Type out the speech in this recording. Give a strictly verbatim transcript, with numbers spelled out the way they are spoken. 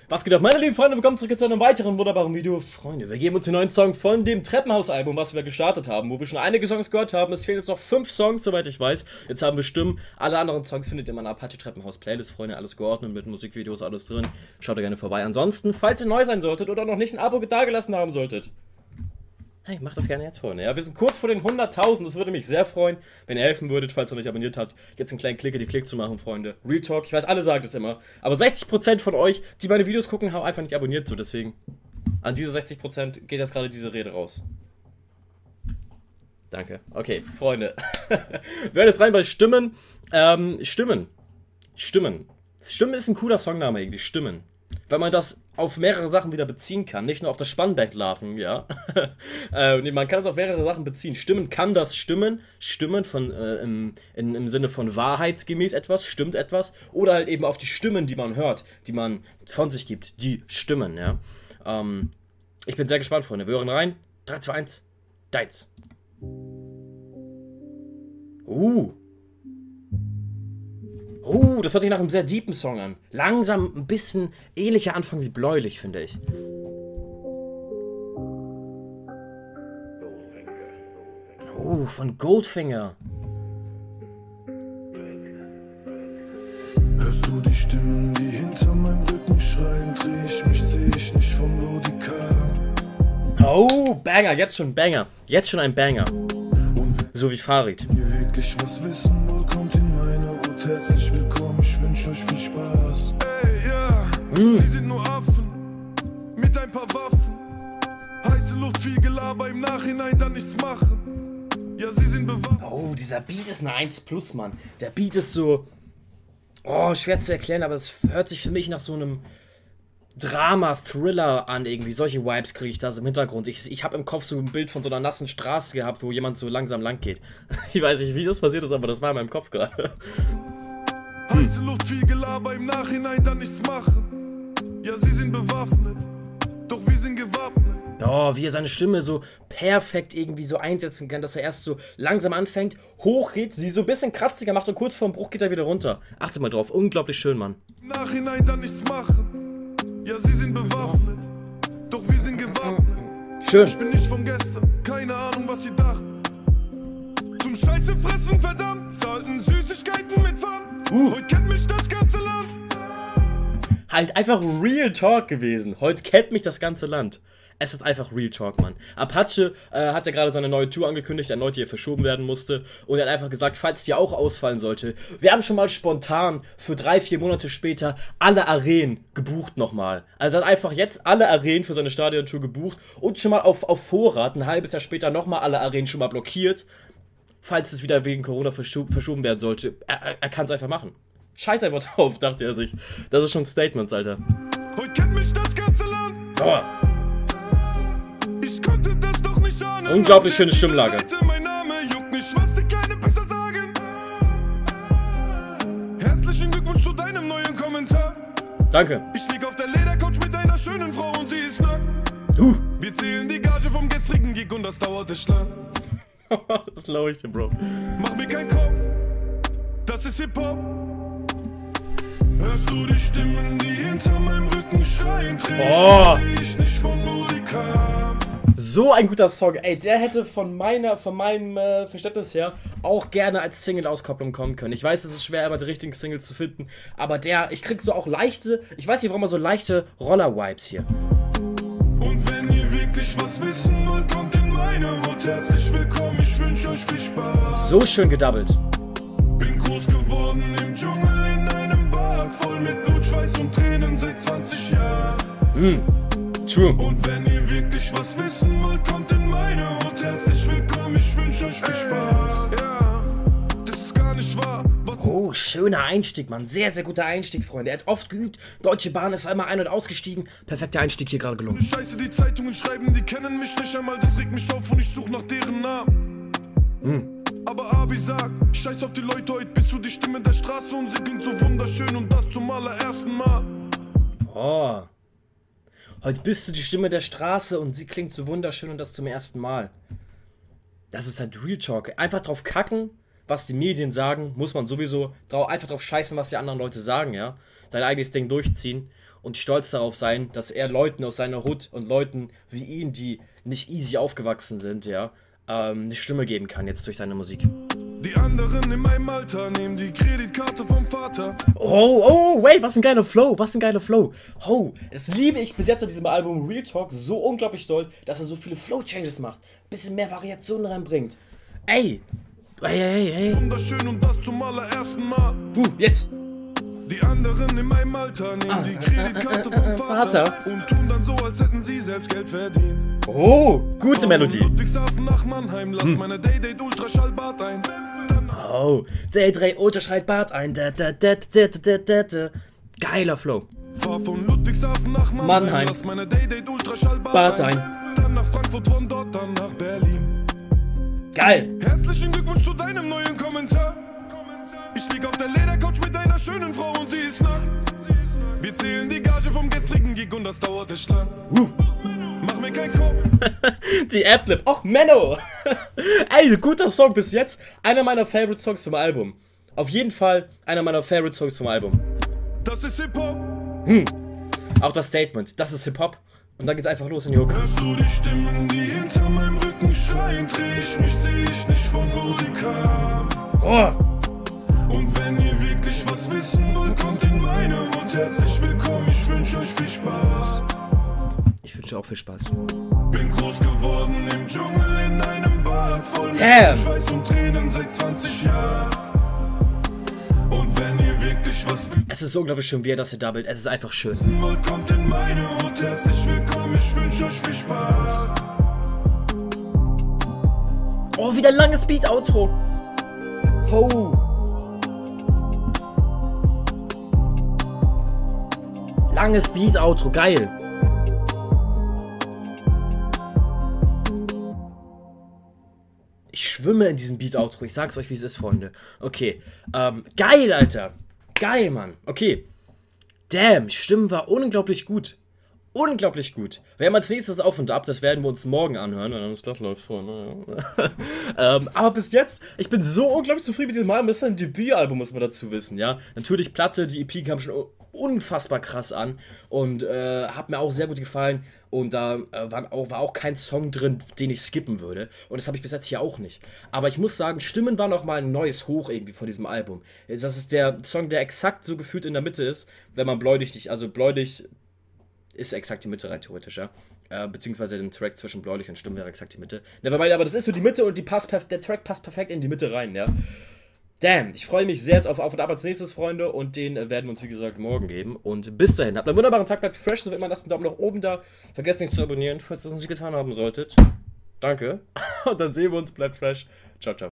Was geht ab, meine lieben Freunde, willkommen zurück zu einem weiteren wunderbaren Video. Freunde, wir geben uns den neuen Song von dem Treppenhaus-Album, was wir gestartet haben, wo wir schon einige Songs gehört haben. Es fehlen jetzt noch fünf Songs, soweit ich weiß. Jetzt haben wir Stimmen. Alle anderen Songs findet ihr in meiner Apache Treppenhaus Playlist, Freunde, alles geordnet mit Musikvideos, alles drin. Schaut da gerne vorbei. Ansonsten, falls ihr neu sein solltet oder noch nicht ein Abo dagelassen haben solltet, hey, macht das gerne jetzt, Freunde. Ja, wir sind kurz vor den hunderttausend. Das würde mich sehr freuen, wenn ihr helfen würdet, falls ihr noch nicht abonniert habt, jetzt einen kleinen Klick in die Klick zu machen, Freunde. Real Talk, ich weiß, alle sagen das immer. Aber sechzig Prozent von euch, die meine Videos gucken, haben einfach nicht abonniert. So, deswegen, an diese sechzig Prozent geht jetzt gerade diese Rede raus. Danke. Okay, Freunde. Wir werden jetzt rein bei Stimmen. Ähm, Stimmen. Stimmen. Stimmen ist ein cooler Songname irgendwie. Stimmen. Weil man das auf mehrere Sachen wieder beziehen kann, nicht nur auf das Spannbeck-Larven, ja. äh, nee, man kann es auf mehrere Sachen beziehen. Stimmen kann das Stimmen, Stimmen von, äh, im, in, im Sinne von wahrheitsgemäß etwas, stimmt etwas, oder halt eben auf die Stimmen, die man hört, die man von sich gibt, die Stimmen, ja. Ähm, ich bin sehr gespannt, Freunde. Wir hören rein. drei, zwei, eins, deins. Uh. Oh, das hört sich nach einem sehr deepen Song an. Langsam ein bisschen ähnlicher Anfang wie Bläulich, finde ich. Oh, von Goldfinger. Hörst du die Stimmen, die hinter meinem Rücken schreien? Dreh ich mich, seh ich nicht, von wo die kamen. Oh, Banger, jetzt schon Banger. Jetzt schon ein Banger. So wie Farid. Wenn ihr wirklich was wissen wollt, kommt in meine Hut. Herzlich willkommen, ich wünsch euch viel Spaß. Ey, ja, mm. Sie sind nur Affen, mit ein paar Waffen. Heiße Luft, viel Gelaber, im Nachhinein dann nichts machen. Ja, sie sind bewaffnet. Oh, dieser Beat ist eine eins plus, Mann. Der Beat ist so... Oh, schwer zu erklären, aber es hört sich für mich nach so einem Drama-Thriller an irgendwie. Solche Vibes kriege ich da so im Hintergrund. Ich, ich habe im Kopf so ein Bild von so einer nassen Straße gehabt, wo jemand so langsam lang geht. Ich weiß nicht, wie das passiert ist, aber das war in meinem Kopf gerade. Heiße Luft, viel Gelaber, im Nachhinein dann nichts machen. Ja, sie sind bewaffnet, doch wir sind gewappnet. Oh, wie er seine Stimme so perfekt irgendwie so einsetzen kann, dass er erst so langsam anfängt, hochgeht, sie so ein bisschen kratziger macht und kurz vorm Bruch geht er wieder runter. Achtet mal drauf, unglaublich schön, Mann. Im Nachhinein dann nichts machen. Ja, sie sind bewaffnet, doch wir sind gewappnet. Schön. Ich bin nicht von gestern, keine Ahnung, was sie dachten. Zum Scheiße fressen, verdammt, zahlten Süßigkeiten mit Pfand. Uh. Heute kennt mich das ganze Land. Halt einfach Real Talk gewesen. Heute kennt mich das ganze Land. Es ist einfach Real Talk, Mann. Apache äh, hat ja gerade seine neue Tour angekündigt, erneut hier verschoben werden musste. Und er hat einfach gesagt, falls die auch ausfallen sollte, wir haben schon mal spontan für drei, vier Monate später alle Arenen gebucht nochmal. Also er hat einfach jetzt alle Arenen für seine Stadiontour gebucht und schon mal auf, auf Vorrat, ein halbes Jahr später nochmal alle Arenen schon mal blockiert, falls es wieder wegen Corona verschob, verschoben werden sollte. Er, er, er kann es einfach machen. Scheiß einfach drauf, dachte er sich. Das ist schon Statements, Alter. Heute kennt mich das ganze Land. Oh. Ich konnte das doch nicht ahnen. Unglaublich schöne Stimmlage. Mein Name juckt nicht, was die keine besser sagen. Herzlichen Glückwunsch zu deinem neuen Kommentar. Danke. Ich lieg auf der Ledercouch mit einer schönen Frau und sie ist nackt. Uh. Wir zählen die Gage vom gestrigen Gig und das dauert echt lang. Das glaube ich dir, Bro. Mach mir keinen Kopf, das ist Hip-Hop. Hörst du die Stimmen, die hinter meinem Rücken schreien? Dreh Oh. ich nicht, von wo die kamen. So ein guter Song, ey, der hätte von meiner, von meinem äh, Verständnis her auch gerne als Single-Auskopplung kommen können. Ich weiß, es ist schwer, immer die richtigen Singles zu finden, aber der, ich krieg so auch leichte, ich weiß nicht, warum mal so leichte Roller-Vibes hier. Und wenn ihr wirklich was wissen wollt, kommt in meine Hut. Herzlich willkommen, ich wünsche euch viel Spaß. So schön gedoubled. Bin groß geworden im Dschungel in einem Bad, voll mit Blut, Schweiß und Tränen seit zwanzig Jahren. Mm, true. Und wenn ihr wirklich was wissen wollt, kommt in meine Hut. Herzlich willkommen, ich wünsche euch viel Spaß. Ja, das ist gar nicht wahr. Was Oh, schöner Einstieg, Mann. Sehr, sehr guter Einstieg, Freunde. Er hat oft geübt. Deutsche Bahn ist einmal ein- und ausgestiegen. Perfekter Einstieg hier gerade gelungen. Scheiße, die Zeitungen schreiben, die kennen mich nicht einmal. Das regt mich auf und ich suche nach deren Namen. Mm. Aber Abi sagt, scheiß auf die Leute, heute bist du die Stimme der Straße und sie klingt so wunderschön und das zum allerersten Mal. Oh. Heute bist du die Stimme der Straße und sie klingt so wunderschön und das zum ersten Mal. Das ist halt Real Talk. Einfach drauf kacken, was die Medien sagen, muss man sowieso drauf, einfach drauf scheißen, was die anderen Leute sagen, ja. Dein eigenes Ding durchziehen und stolz darauf sein, dass er Leuten aus seiner Hood und Leuten wie ihn, die nicht easy aufgewachsen sind, ja, ähm, eine Stimme geben kann jetzt durch seine Musik. Die anderen in meinem Alter nehmen die Kreditkarte vom Vater. Oh, oh, wait, was ein geiler Flow, was ein geiler Flow. Oh, das liebe ich bis jetzt an diesem Album Real Talk so unglaublich doll, dass er so viele Flow-Changes macht, bisschen mehr Variationen reinbringt. Ey, ey, ey, ey. Wunderschön und das zum allerersten Mal. Uh, jetzt. Die anderen in meinem Alter nehmen Ah, die Kreditkarte vom Vater, Vater und tun dann so, als hätten sie selbst Geld verdient. Oh, gute Melodie. Von Ludwigshafen nach Mannheim, lass hm. meine Day-Date Ultraschallbad ein. Oh, Day-Date Ultraschallbad ein. Da, da, da, da, da, da, da. Geiler Flow. Fahr von Ludwigshafen nach Mannheim, Mannheim. lass meine Day-Date Ultraschallbad Bad ein. ein. Dann nach Frankfurt, von dort dann nach Berlin. Geil. Herzlichen Glückwunsch zu deinem neuen Kommentar. Ich lieg auf der Ledercouch mit deiner schönen Frau und sie ist nackt. Wir zählen die Gage vom gestrigen Gig und das dauert echt lang. Uh. Mach mir keinen Kopf. Die Adlib. Och, Menno. Ey, guter Song bis jetzt. Einer meiner Favorite Songs vom Album. Auf jeden Fall einer meiner Favorite Songs vom Album. Das ist Hip-Hop. Hm. Auch das Statement. Das ist Hip-Hop. Und dann geht's einfach los in die Hook. Hörst du die Stimmen, die hinter meinem Rücken schreien? Dreh ich mich, seh ich nicht, von wo die kamen. Oh. Und wenn ihr wirklich was wissen wollt, kommt in meine Hut. Herzlich willkommen, ich wünsche euch viel Spaß. Ich wünsche auch viel Spaß. Bin groß geworden im Dschungel in einem Bad, voll mit Schweiß und Tränen seit zwanzig Jahren. Und wenn ihr wirklich was wisst, es ist so unglaublich schön, wie er das hier doubled. Es ist einfach schön. wollt, kommt in meine Hut. Herzlich willkommen, ich wünsche euch viel Spaß. Oh, wieder ein langes Beat-Outro. Oh. Langes Beat-Outro, geil. Ich schwimme in diesem Beat-Outro. Ich sag's euch, wie es ist, Freunde. Okay. Ähm, geil, Alter. Geil, Mann. Okay. Damn, Stimmen war unglaublich gut. Unglaublich gut. Wir haben als nächstes Auf und Ab, das werden wir uns morgen anhören, wenn uns das läuft vor, ne? ähm, aber bis jetzt, ich bin so unglaublich zufrieden mit diesem Album. Das ist ein Debütalbum, muss man dazu wissen, ja. Natürlich Platte, die E P kam schon unfassbar krass an und äh, hat mir auch sehr gut gefallen und da äh, war, auch, war auch kein Song drin, den ich skippen würde und das habe ich bis jetzt hier auch nicht. Aber ich muss sagen, Stimmen war nochmal ein neues Hoch irgendwie von diesem Album. Das ist der Song, der exakt so gefühlt in der Mitte ist, wenn man Bläulich, also Bläulich ist exakt die Mitte rein theoretisch, ja. Äh, beziehungsweise den Track zwischen Bläulich und Stimmen wäre exakt die Mitte. Nevermind, aber das ist so die Mitte und die passt der Track passt perfekt in die Mitte rein, ja. Damn, ich freue mich sehr jetzt auf Auf und Ab als nächstes, Freunde, und den äh, werden wir uns, wie gesagt, morgen geben. Und bis dahin, habt einen wunderbaren Tag, bleibt fresh, so wird man lasst einen Daumen nach oben da. Vergesst nicht zu abonnieren, falls ihr es noch nicht getan haben solltet. Danke. Und dann sehen wir uns, bleibt fresh. Ciao, ciao.